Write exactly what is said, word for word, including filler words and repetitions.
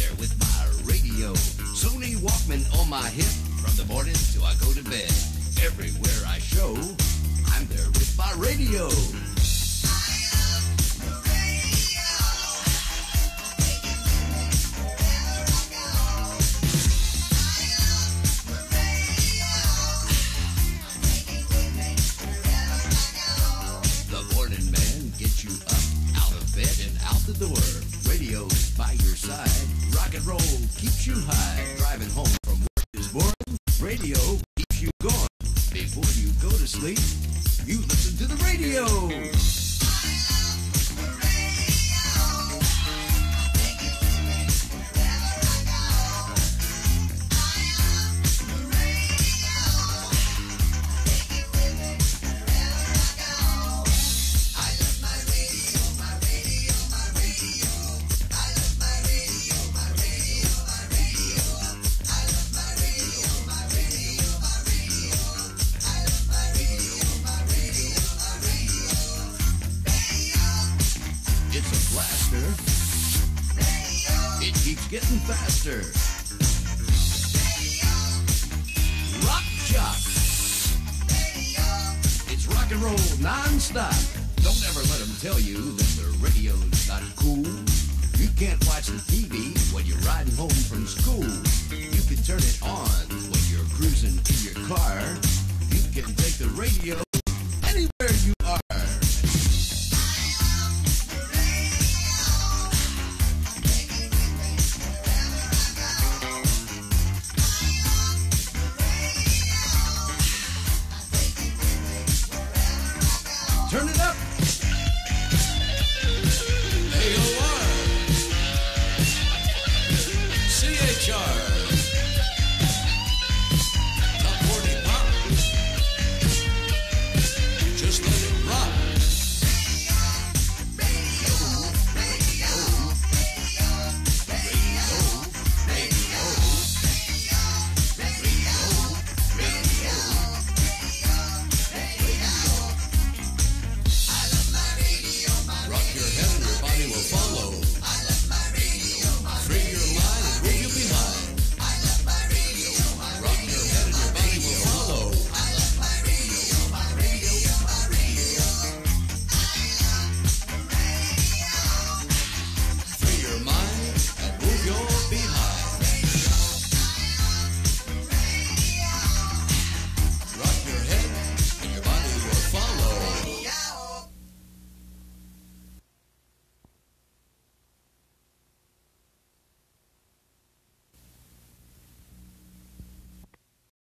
there with my radio. Sony Walkman on my hip from the morning till I go to bed. Everywhere I show, I'm there with my radio. The door, radio's by your side. Rock and roll keeps you high. Driving home from work is boring. Radio keeps you going. Before you go to sleep, you listen to the radio. It keeps getting faster. Rock jock. It's rock and roll non-stop. Don't ever let them tell you that the radio's not cool. You can't watch the T V when you're riding home from school. You can turn it on when you're cruising in your car. You can take the radio anywhere you are. Turn it up. A O R C H R